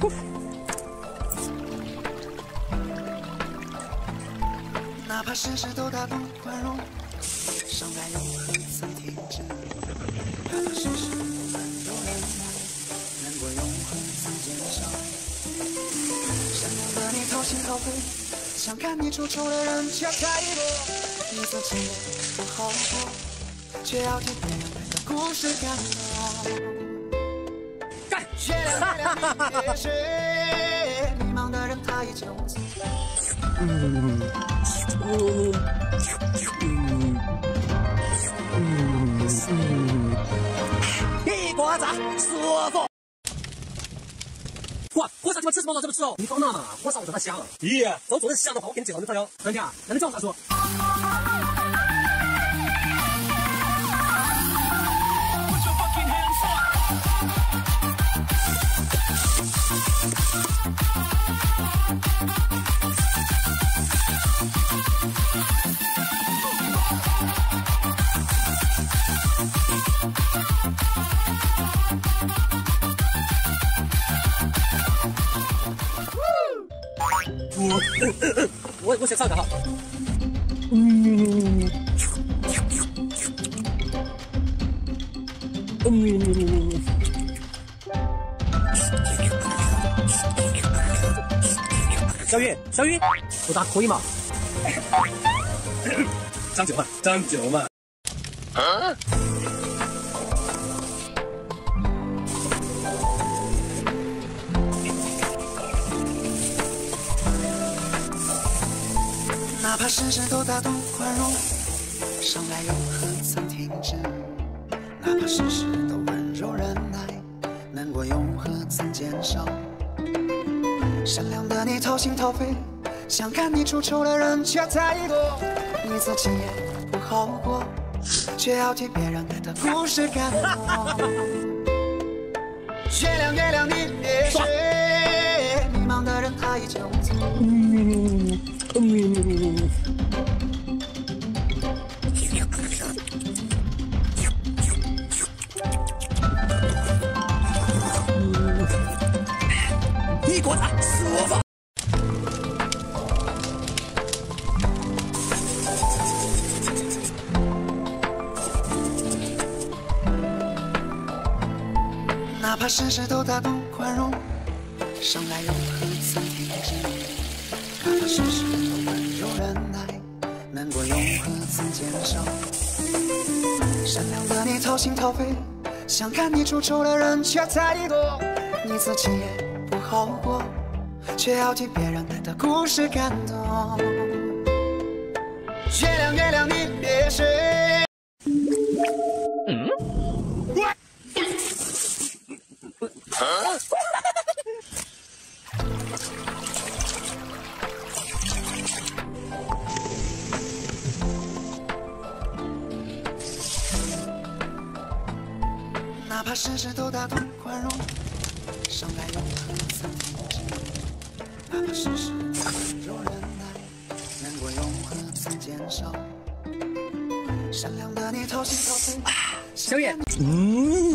哪怕世事都大度宽容，伤害又何曾停止？哪怕世事都温柔忍耐，难过又何曾减少？善良的你掏心掏肺，想看你出丑的人却太多。你自己也不好过，却要替别人的故事感动。干！月亮你别睡，迷茫的人他已经走。一锅子舒服。哇，火烧鸡巴吃什么这么吃哦？你放那嘛，火烧我这么香。咦，这做的香的话，我给你介绍女朋友。真的啊？那你找啥说？我先上一个哈。小雨，我打可以吗？长久嘛。啊？哪怕世事都大度宽容，伤害又何曾停止？哪怕世事都温柔忍耐，难过又何曾减少？善良的你掏心掏肺，想看你出丑的人却太多。你自己也不好过，却要替别人的故事感动。月亮你别睡，迷茫的人他已经走。一锅子舒服。哪怕世事都大度宽容，伤害又何曾停止？哪怕世事都温柔忍耐，难过又何曾减少？善良的你掏心掏肺，想看你出丑的人却太多。你自己也不好过，却要替别人的故事感动。月亮你别睡。哪怕世事都大度宽容，伤害又何曾停止？哪怕世事都温柔忍耐，难过又何曾减少？善良的你掏心掏肺。 小叶，